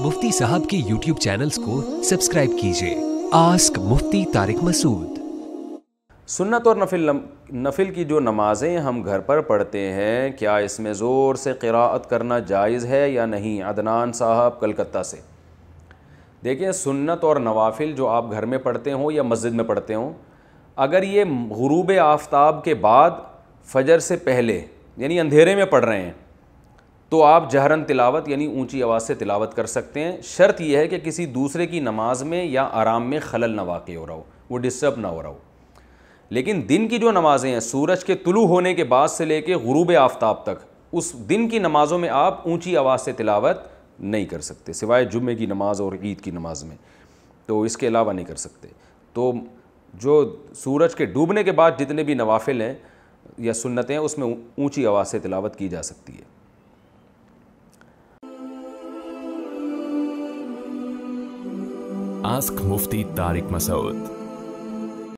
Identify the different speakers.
Speaker 1: मुफ्ती साहब के YouTube channels को सब्सक्राइब कीजिए। आस्क मुफ्ती तारिक मसूद।
Speaker 2: सुन्नत और नफिल की जो नमाज़ें हम घर पर पढ़ते हैं, क्या इसमें ज़ोर से क़िराअत करना जायज़ है या नहीं? अदनान साहब कलकत्ता से। देखिए, सुन्नत और नवाफिल जो आप घर में पढ़ते हो या मस्जिद में पढ़ते हो, अगर ये गुरूब आफ्ताब के बाद फजर से पहले यानी अंधेरे में पढ़ रहे हैं तो आप जहरन तिलावत यानी ऊंची आवाज़ से तिलावत कर सकते हैं। शर्त यह है कि किसी दूसरे की नमाज में या आराम में खलल ना वाक़ई हो रहा हो, वो डिस्टर्ब ना हो रहा हो। लेकिन दिन की जो नमाज़ें हैं, सूरज के तुलू होने के बाद से लेके गुरूब आफ्ताब तक, उस दिन की नमाज़ों में आप ऊंची आवाज़ से तिलावत नहीं कर सकते, सिवाय जुम्मे की नमाज़ और ईद की नमाज़ में, तो इसके अलावा नहीं कर सकते। तो जो सूरज के डूबने के बाद जितने भी नवाफिल हैं या सुन्नतें हैं, उसमें ऊंची आवाज़ से तिलावत की जा सकती है।
Speaker 3: आस्क मुफ्ती तारिक मसूद।